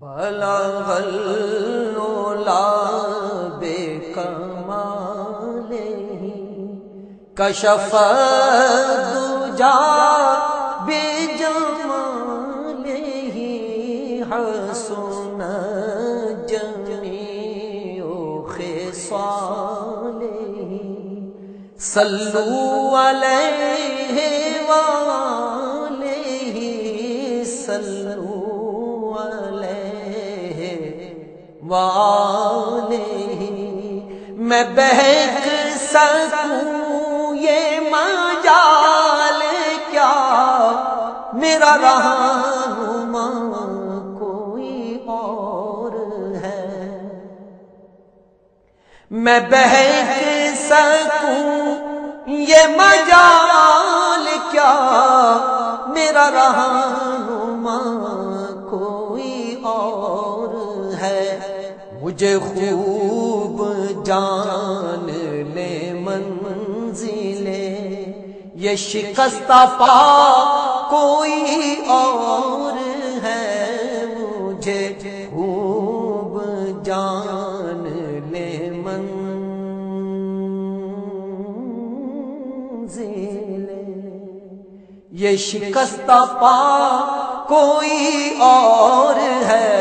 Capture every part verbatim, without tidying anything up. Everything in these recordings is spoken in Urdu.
بلغ العلا بکمالہ کشف الدجا بجمالہ حسن جمیع خصالہ صلوا علیہ وآلہ صلوا علیہ وآلہ میں بہک سکوں یہ مجال کیا میرا رہنما کوئی اور ہے میں بہک سکوں یہ مجال کیا میرا رہنما کوئی اور ہے مجھے خوب جان لے منزلے یہ شکستہ پا کوئی اور ہے مجھے خوب جان لے منزلے یہ شکستہ پا کوئی اور ہے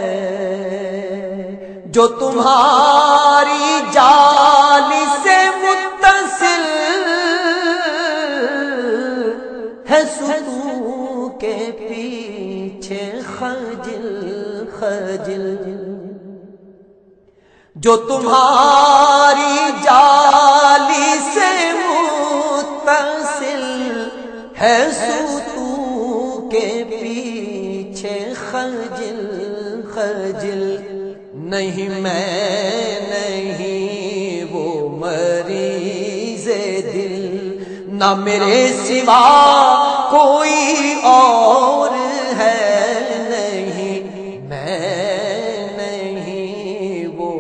جو تمہاری جالی سے متصل ہے ستون کے پیچھے خجل خجل جو تمہاری جالی سے متصل ہے ستون کے پیچھے خجل خجل نہیں میں نہیں وہ مریض دل نہ میرے سوا کوئی اور ہے نہیں میں نہیں وہ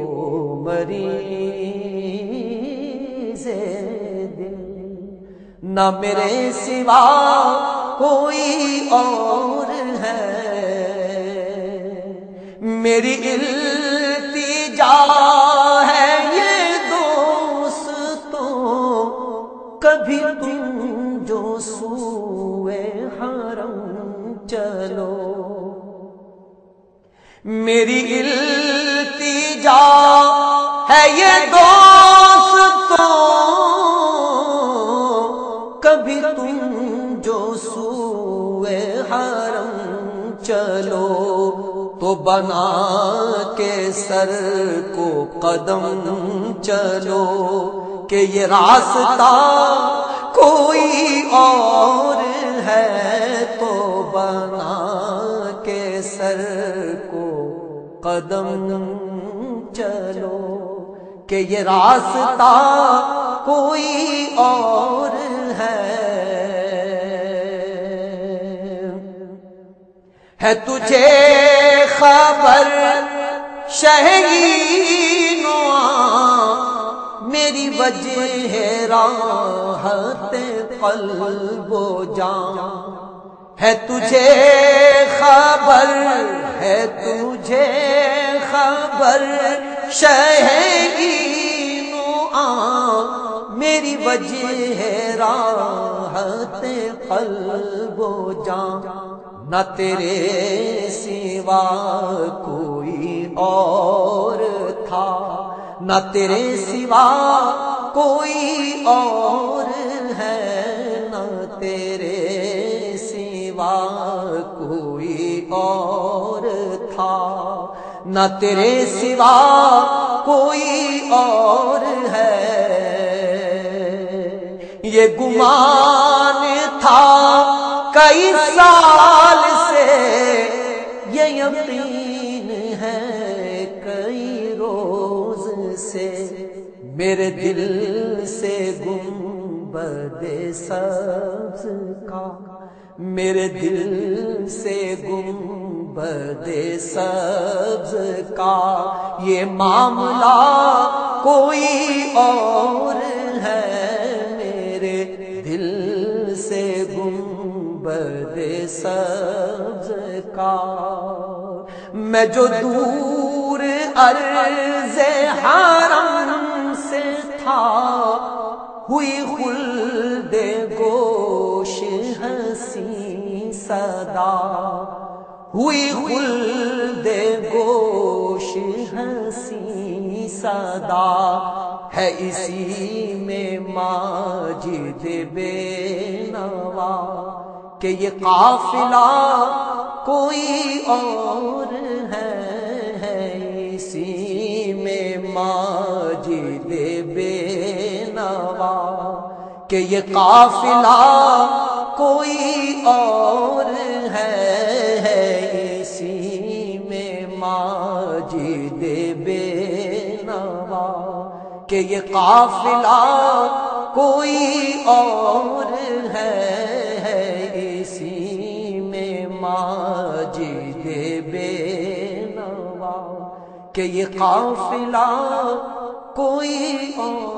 مریض دل نہ میرے سوا کوئی اور ہے میری التجا ہے یہ دوستوں کبھی تم جو سوئے حرم چلو میری التجا ہے یہ دوستوں کبھی تم جو سوئے حرم چلو تو بنا کے سر کو قدم چلو کہ یہ راستہ کوئی اور ہے تو بنا کے سر کو قدم چلو کہ یہ راستہ کوئی اور ہے ہے تجھے خبر شہینوں میری وجہ ہے راحت قلب و جان ہے تجھے خبر ہے تجھے خبر شہینوں میری وجہ ہے راحت قلب و جان نہ تیرے سوا کوئی اور تھا نہ تیرے سوا کوئی اور ہے نہ تیرے سوا کوئی اور تھا نہ تیرے سوا کوئی اور ہے یہ گمان تھا کئی سال سے یہ یقین ہے کئی روز سے میرے دل سے گنبد سبز کا میرے دل سے گنبد سبز کا یہ معاملہ کوئی اور ہے میرے دل سے گنبد سبز کا میں جو دور عرض حرم سے تھا، ہوئی خلد گوش ہنسی صدا، ہوئی خلد گوش ہنسی صدا، ہے اسی میں ماجد بے نوا کہ یہ قافلہ کوئی اور ہے، اسی میں ماجد بے نوا کہ یہ قافلہ کوئی اور ہے، اسی میں ماجد بے نوا کہ یہ قافلہ کوئی اور ہے، اسی میں ماجد بے نوا کہ یہ قافلہ کوئی اور